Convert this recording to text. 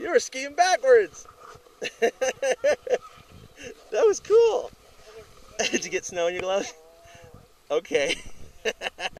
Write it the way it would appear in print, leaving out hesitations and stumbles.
You were skiing backwards. That was cool. Did you get snow in your gloves? Okay.